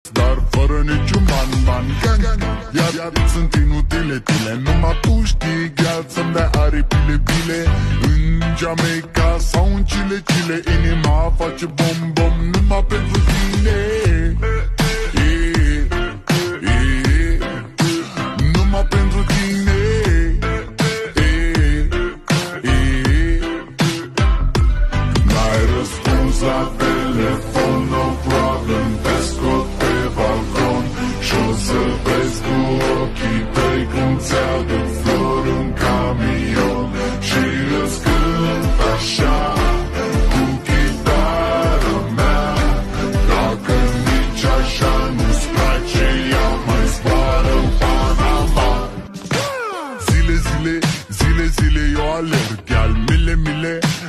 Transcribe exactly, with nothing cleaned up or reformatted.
dar fără niciun ban, ban, gang, iar, iar sunt inutile tine. Numai tu știi, gheal, să-mi dai aripile, bile. În Jamaica sau în Chile, Chile, inima face bom, bom, numai pentru tine. E, e, numai pentru tine. E, e, n-ai răspuns la telefon.